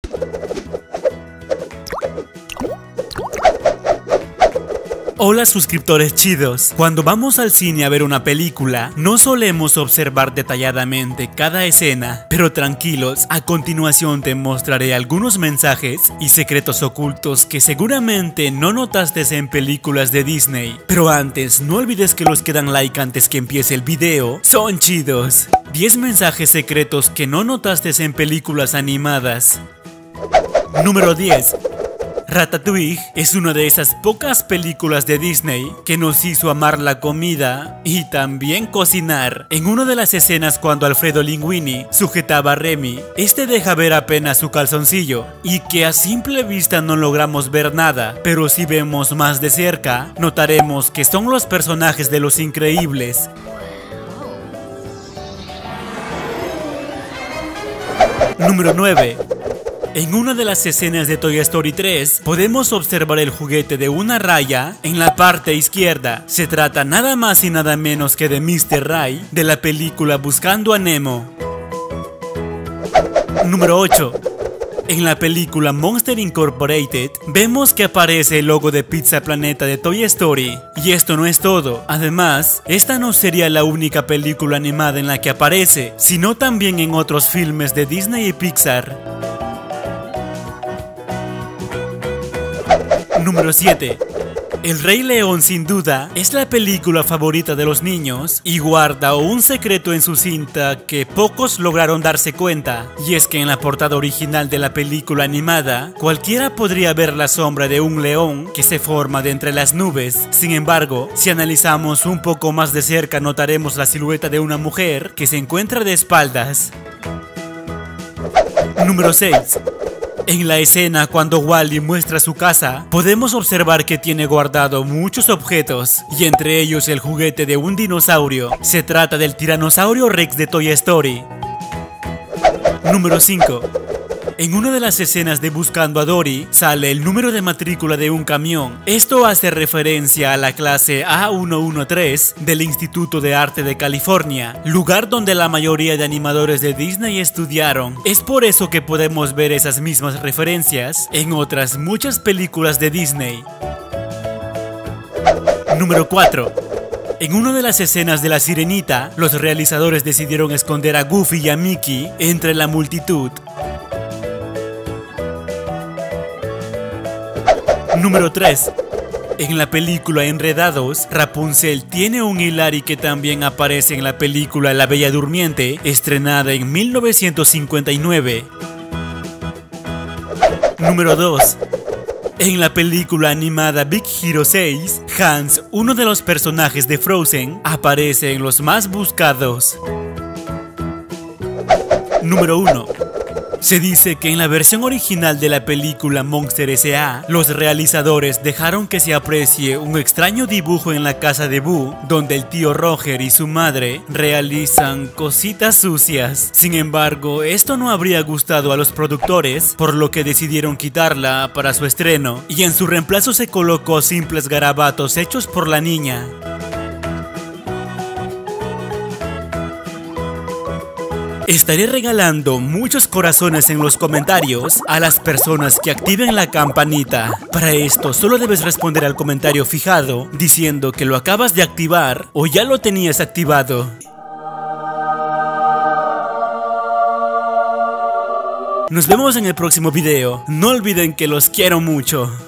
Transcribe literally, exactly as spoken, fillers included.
Hola suscriptores chidos, cuando vamos al cine a ver una película, no solemos observar detalladamente cada escena, pero tranquilos, a continuación te mostraré algunos mensajes y secretos ocultos que seguramente no notaste en películas de Disney. Pero antes, no olvides que los que dan like antes que empiece el video son chidos. diez mensajes secretos que no notaste en películas animadas. Número diez. Ratatouille es una de esas pocas películas de Disney que nos hizo amar la comida y también cocinar. En una de las escenas cuando Alfredo Linguini sujetaba a Remy, este deja ver apenas su calzoncillo y que a simple vista no logramos ver nada, pero si vemos más de cerca, notaremos que son los personajes de Los Increíbles. Número nueve. En una de las escenas de Toy Story tres, podemos observar el juguete de una raya en la parte izquierda. Se trata nada más y nada menos que de míster Ray, de la película Buscando a Nemo. Número ocho. En la película Monster Incorporated, vemos que aparece el logo de Pizza Planeta de Toy Story. Y esto no es todo. Además, esta no sería la única película animada en la que aparece, sino también en otros filmes de Disney y Pixar. Número siete. El Rey León sin duda es la película favorita de los niños y guarda un secreto en su cinta que pocos lograron darse cuenta, y es que en la portada original de la película animada cualquiera podría ver la sombra de un león que se forma de entre las nubes. Sin embargo, si analizamos un poco más de cerca notaremos la silueta de una mujer que se encuentra de espaldas. Número seis. En la escena cuando Wall-E muestra su casa, podemos observar que tiene guardado muchos objetos, y entre ellos el juguete de un dinosaurio. Se trata del Tiranosaurio Rex de Toy Story. Número cinco. En una de las escenas de Buscando a Dory, sale el número de matrícula de un camión. Esto hace referencia a la clase A ciento trece del Instituto de Arte de California, lugar donde la mayoría de animadores de Disney estudiaron. Es por eso que podemos ver esas mismas referencias en otras muchas películas de Disney. Número cuatro. En una de las escenas de La Sirenita, los realizadores decidieron esconder a Goofy y a Mickey entre la multitud. Número tres. En la película Enredados, Rapunzel tiene un Hilary que también aparece en la película La Bella Durmiente, estrenada en mil novecientos cincuenta y nueve. Número dos. En la película animada Big Hero seis, Hans, uno de los personajes de Frozen, aparece en los más buscados. Número uno. Se dice que en la versión original de la película Monster S A, los realizadores dejaron que se aprecie un extraño dibujo en la casa de Boo, donde el tío Roger y su madre realizan cositas sucias. Sin embargo, esto no habría gustado a los productores, por lo que decidieron quitarla para su estreno, y en su reemplazo se colocó simples garabatos hechos por la niña. Estaré regalando muchos corazones en los comentarios a las personas que activen la campanita. Para esto solo debes responder al comentario fijado diciendo que lo acabas de activar o ya lo tenías activado. Nos vemos en el próximo video. No olviden que los quiero mucho.